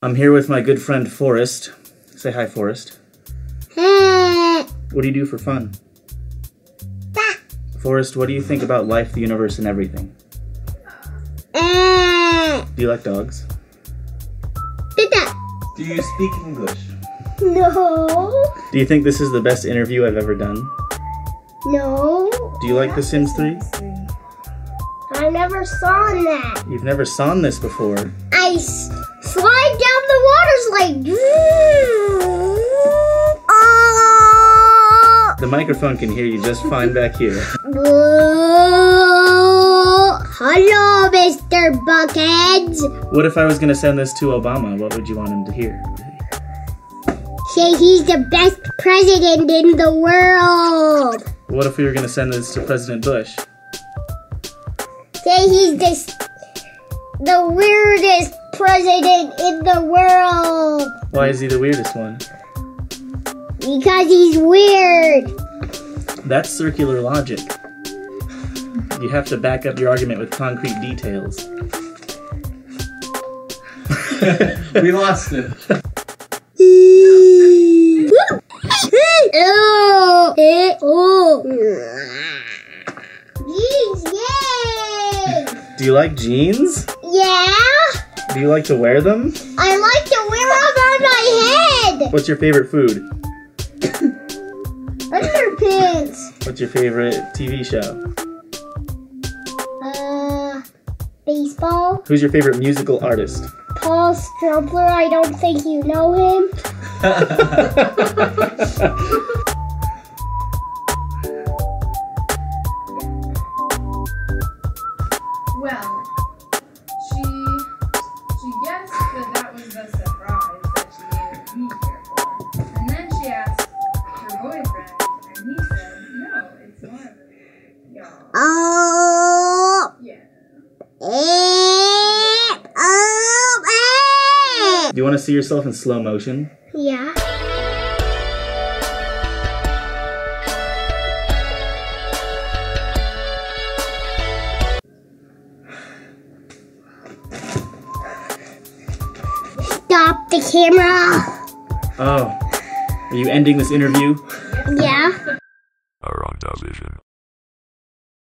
I'm here with my good friend Forrest. Say hi, Forrest. What do you do for fun? Forrest, what do you think about life, the universe, and everything? Do you like dogs? Do you speak English? No. Do you think this is the best interview I've ever done? No. Do you like The Sims 3? I never saw that. You've never seen this before. I slide down the waters like... The microphone can hear you just fine back here. Hello, Mr. Buckheads. What if I was going to send this to Obama? What would you want him to hear? Say he's the best president in the world. What if we were going to send this to President Bush? Say he's the weirdest president in the world. Why is he the weirdest one? Because he's weird. That's circular logic. You have to back up your argument with concrete details. We lost it. Jeans, yay! Do you like jeans? Yeah? Do you like to wear them? I like to wear them on my head! What's your favorite food? Underpants. What's your favorite TV show? Baseball. Who's your favorite musical artist? Paul Strumpler, I don't think you know him. Well, she guessed that was the surprise that she needed me here for. And then she asked her boyfriend, and he said, no, it's one of y'all. Oh. Yeah. Do you want to see yourself in slow motion? Yeah. Stop the camera. Oh, are you ending this interview? Yeah.